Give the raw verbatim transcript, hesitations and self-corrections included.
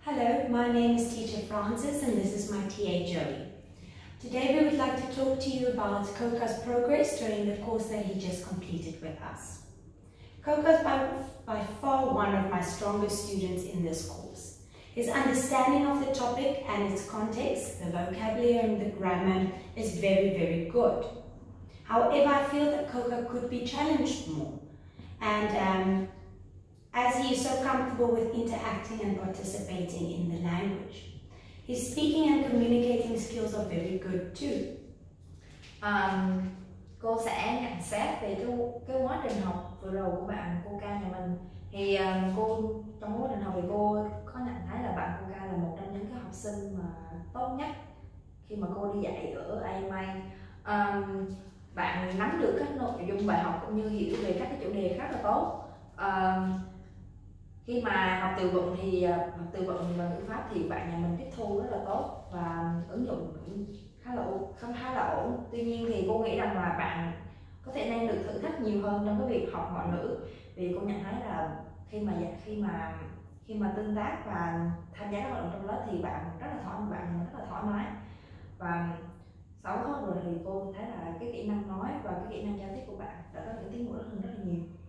Hello, my name is Teacher Francis and this is my T A Joey. Today we would like to talk to you about Koka's progress during the course that he just completed with us. Koka is by, by far one of my strongest students in this course. His understanding of the topic and its context, the vocabulary and the grammar is very, very good. However, I feel that Koka could be challenged more. And um, as he is so comfortable with interacting and participating in the language. His speaking and communicating skills are very good too. Um, cô sẽ nhận xét về cái, cái quá trình học vừa rồi của bạn Koka nhà mình. Thì um, cô trong quá trình học thì cô có nhận thấy là bạn Koka là một trong những cái học sinh mà tốt nhất khi mà cô đi dạy ở a em a. Um, bạn nắm được các nội dung bài học cũng như hiểu về các cái chủ đề rất là tốt. Um, Khi mà học từ vựng thì học từ vựng và ngữ pháp thì bạn nhà mình tiếp thu rất là tốt và ứng dụng cũng khá là không khá là ổn. Tuy nhiên thì cô nghĩ rằng là bạn có thể nên được thử thách nhiều hơn trong cái việc học ngoại ngữ, vì cô nhận thấy là khi mà khi mà khi mà tương tác và tham gia các hoạt động trong lớp thì bạn rất là thoải bạn nhà mình rất là thoải mái, và sau đó rồi thì cô thấy là cái kỹ năng nói và cái kỹ năng giao tiếp của bạn đã có những tiến bộ rất là rất là nhiều.